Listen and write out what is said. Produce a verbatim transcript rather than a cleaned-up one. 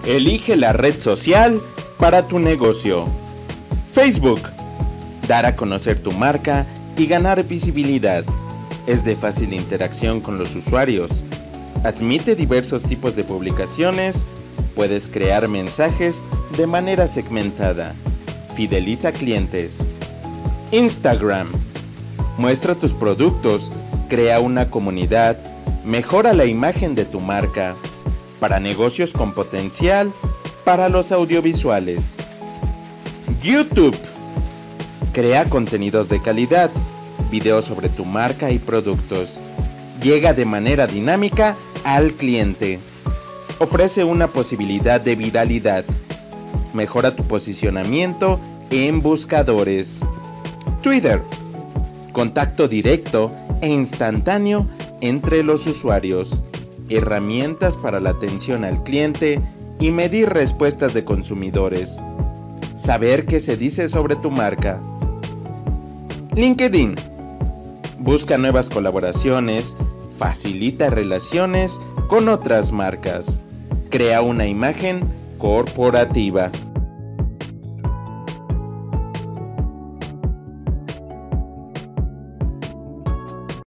Elige la red social para tu negocio. Facebook. Dar a conocer tu marca y ganar visibilidad. Es de fácil interacción con los usuarios. Admite diversos tipos de publicaciones. Puedes crear mensajes de manera segmentada. Fideliza clientes. Instagram. Muestra tus productos, crea una comunidad, mejora la imagen de tu marca. Para negocios con potencial, para los audiovisuales. YouTube. Crea contenidos de calidad, videos sobre tu marca y productos. Llega de manera dinámica al cliente. Ofrece una posibilidad de viralidad. Mejora tu posicionamiento en buscadores. Twitter. Contacto directo e instantáneo entre los usuarios. Herramientas para la atención al cliente y medir respuestas de consumidores. Saber qué se dice sobre tu marca. LinkedIn. Busca nuevas colaboraciones, facilita relaciones con otras marcas. Crea una imagen corporativa.